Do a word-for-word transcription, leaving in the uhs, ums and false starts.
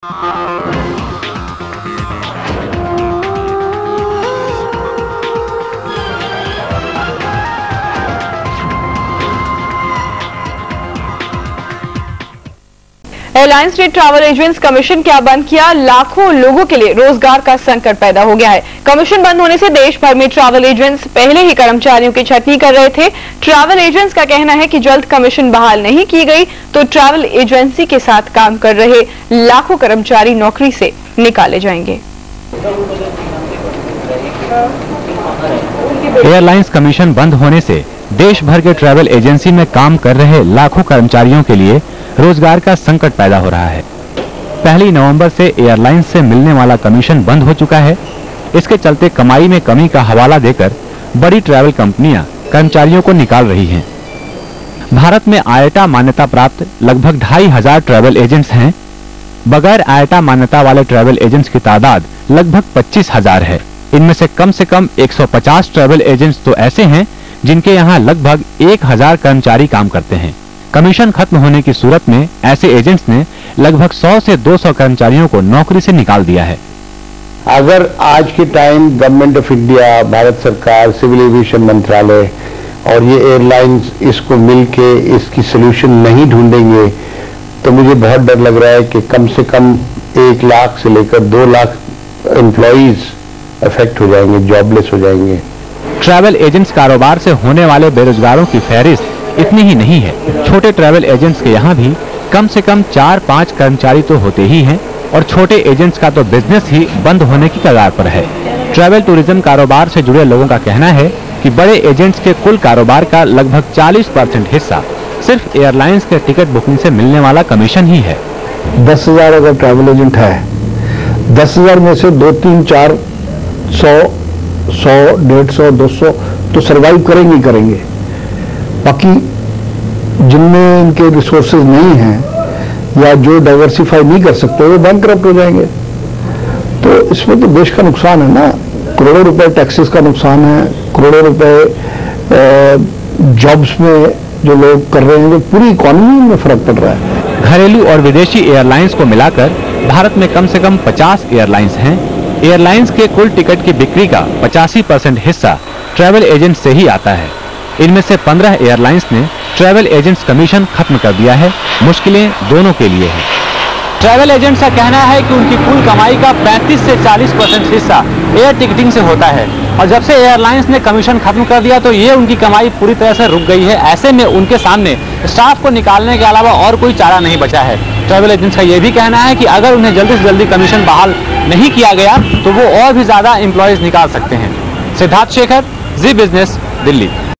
Airlines ने travel agents commission क्या बंद किया? लाखों लोगों के लिए रोजगार का संकट पैदा हो गया है। कमीशन बंद होने से देश भर में ट्रैवल एजेंट्स पहले ही कर्मचारियों की छटनी कर रहे थे। ट्रैवल एजेंट्स का कहना है कि जल्द कमीशन बहाल नहीं की गई तो ट्रैवल एजेंसी के साथ काम कर रहे लाखों कर्मचारी नौकरी से निकाले जाएंगे। एयरलाइंस कमीशन बंद होने से देश भर के ट्रैवल एजेंसी में काम कर रहे लाखों कर्मचारियों के लिए रोजगार का संकट पैदा हो रहा है। पहली नवंबर से एयरलाइंस से मिलने वाला कमीशन बंद हो चुका है। इसके चलते कमाई में कमी का हवाला देकर बड़ी ट्रैवल कंपनियां कर्मचारियों को निकाल रही हैं। भारत में आईएटा मान्यता प्राप्त लगभग ढाई हजार ट्रैवल एजेंट्स हैं। बगैर आईएटा मान्यता वाले ट्रैवल एजेंट्स की तादाद लगभग पच्चीस हजार है। इनमें से कम से कम एक सौ पचास ट्रैवल एजेंट्स तो ऐसे हैं जिनके यहाँ लगभग एक हजार कर्मचारी काम करते हैं। कमीशन खत्म होने की सूरत में ऐसे एजेंट्स ने लगभग सौ से दो सौ कर्मचारियों को नौकरी से निकाल दिया है। अगर आज के time government of India, Bharat सरकार, सिविल एविएशन मंत्रालय और ये एयरलाइंस इसको मिलके इसकी सोल्यूशन नहीं ढूंढेंगे तो मुझे बहुत डर लग रहा है कि कम से कम एक लाख से लेकर दो लाख एम्प्लॉइज अफेक्ट हो जाएंगे, जॉबलेस हो जाएंगे। ट्रैवल एजेंट्स कारोबार से होने वाले बेरोजगारों की फहरिस्त इतनी ही नहीं है। छोटे ट्रैवल एजेंट्स के यहाँ भी कम से कम चार पाँच कर्मचारी तो होते ही हैं और छोटे एजेंट्स का तो बिजनेस ही बंद होने की कगार पर है। ट्रैवल टूरिज्म कारोबार से जुड़े लोगों का कहना है कि बड़े एजेंट्स के कुल कारोबार का लगभग चालीस परसेंट हिस्सा सिर्फ एयरलाइंस के टिकट बुकिंग से मिलने वाला कमीशन ही है। दस हजार अगर ट्रैवल एजेंट है, दस हजार में से दो तीन चार सौ सौ डेढ़ सौ दो सौ तो सरवाइव करेंगे करेंगे बाकी जिनमें इनके रिसोर्सेज नहीं हैं या जो डाइवर्सिफाई नहीं कर सकते वो बैंकरप्ट हो जाएंगे। तो इसमें तो देश का नुकसान है ना, करोड़ों रुपए टैक्सेस का नुकसान है, करोड़ों रुपए जॉब्स में जो लोग कर रहे हैं, जो पूरी इकोनॉमी में फर्क पड़ रहा है। घरेलू और विदेशी एयरलाइंस को मिलाकर भारत में कम से कम पचास एयरलाइंस हैं। एयरलाइंस के कुल टिकट की बिक्री का पचासी परसेंट हिस्सा ट्रैवल एजेंट से ही आता है। इनमें से पंद्रह एयरलाइंस ने ट्रैवल एजेंट्स कमीशन खत्म कर दिया है। मुश्किलें दोनों के लिए हैं। ट्रैवल एजेंट्स का कहना है कि उनकी कुल कमाई का पैंतीस से चालीस परसेंट हिस्सा एयर टिकटिंग से होता है और जब से एयरलाइंस ने कमीशन खत्म कर दिया तो ये उनकी कमाई पूरी तरह से रुक गई है। ऐसे में उनके सामने स्टाफ को निकालने के अलावा और कोई चारा नहीं बचा है। ट्रैवल एजेंट्स का यह भी कहना है कि अगर उन्हें जल्दी से जल्दी कमीशन बहाल नहीं किया गया तो वो और भी ज्यादा एम्प्लॉयज निकाल सकते हैं। Siddharth Shekhar, Zee business, Delhi.